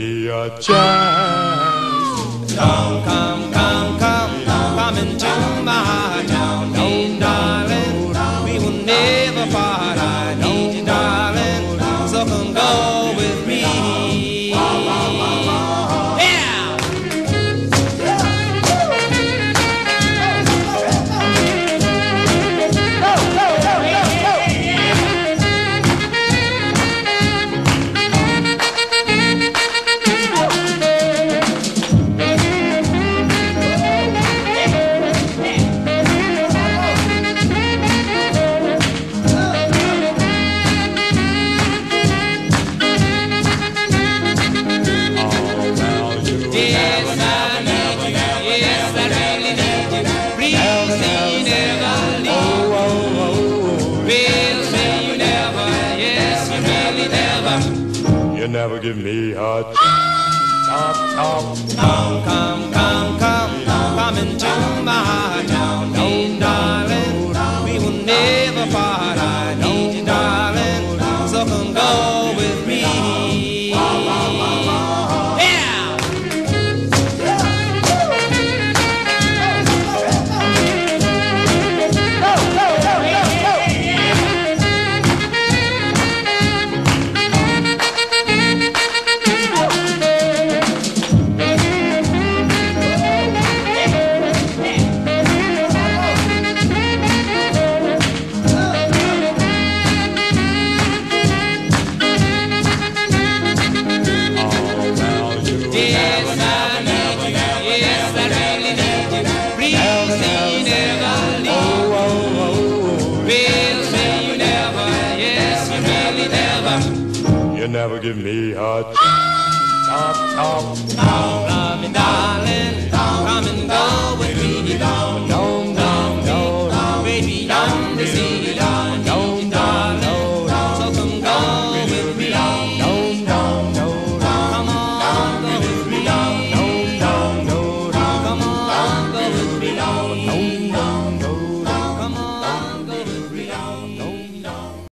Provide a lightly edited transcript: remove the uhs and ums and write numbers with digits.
me a chance. Come into my heart. Hey, darling, we will never part. I need you, darling, so come go with me. You never give me a chance. Come into my heart. Hey, darling, we will never part. I need you, darling, so come go with me. You never give me a chance. Love me, darling, come and go with me.